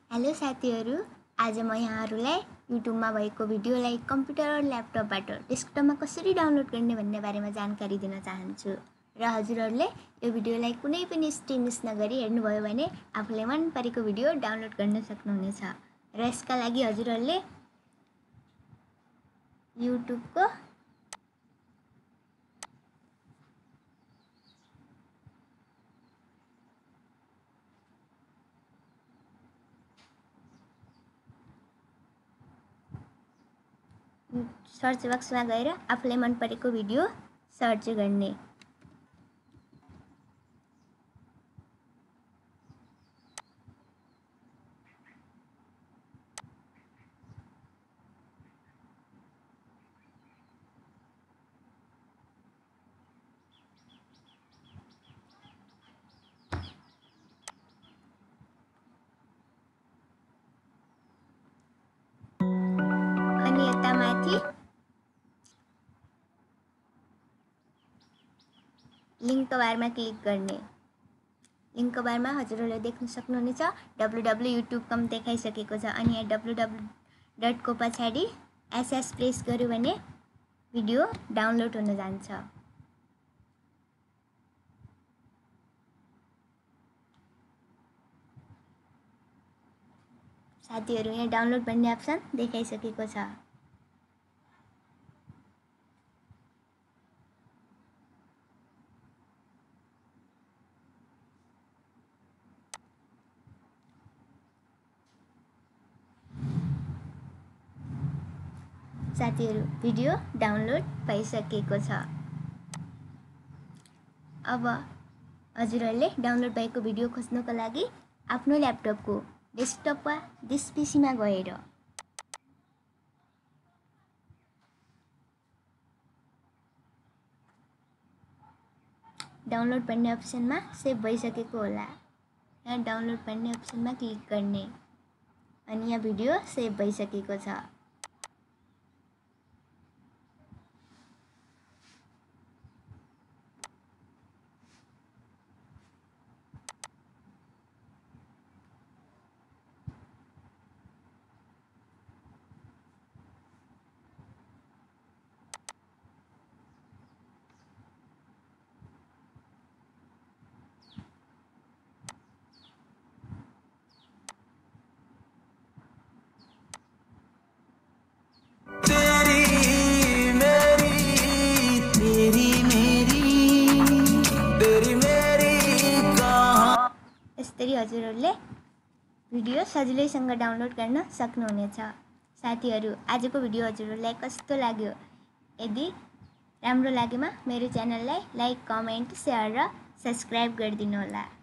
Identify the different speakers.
Speaker 1: Hello साथीहरु, आज म यहाँहरुलाई युट्युबमा भएको भिडियोलाई कम्प्युटर र ल्यापटपबाट डेस्कटपमा कसरी डाउनलोड गर्ने भन्ने बारेमा जानकारी दिन चाहन्छु। र हजुरहरुले यो भिडियोलाई कुनै पनि स्किप मिस नगरी हेर्नुभयो भने आफूलाई मन परेको भिडियो डाउनलोड गर्न सक्नुहुनेछ। र यसका लागि हजुरहरुले युट्युबको सर्च बक्समा गएर आफूलाई मन परेको भिडियो सर्च गर्ने। अनि यता माथि लिंक बारमा क्लिक गर्ने। लिंक बारमा हजुरहरुले देख्न सक्नुहुनेछ www.youtube.com देखाइसकेको छ। अनि यहाँ www को पछाडी SS प्रेस गर्यो भने भिडियो डाउनलोड हुन जान्छ। साथीहरु, यहाँ डाउनलोड भन्ने अप्सन देखाइसकेको छ। साथीहरु, भिडियो डाउनलोड भइसकेको छ। अब हजुरहरुले डाउनलोड भएको भिडियो खोज्नको लागि आफ्नो ल्यापटपको डेस्कटप वा डिस पीसीमा गएर डाउनलोड भन्ने अप्सनमा सेभ भइसकेको होला। यहाँ डाउनलोड भन्ने अप्सनमा क्लिक गर्ने अनि यहाँ भिडियो सेभ भइसकेको छ। यसरी हजुरहरुले भिडियो सजिलैसँग डाउनलोड गर्न सक्नुहुनेछ। साथीहरु, आजको भिडियो हजुरहरुलाई कस्तो लाग्यो? यदि राम्रो लागेमा मेरो च्यानललाई लाइक, कमेन्ट, शेयर र सब्स्क्राइब गरिदिनु होला।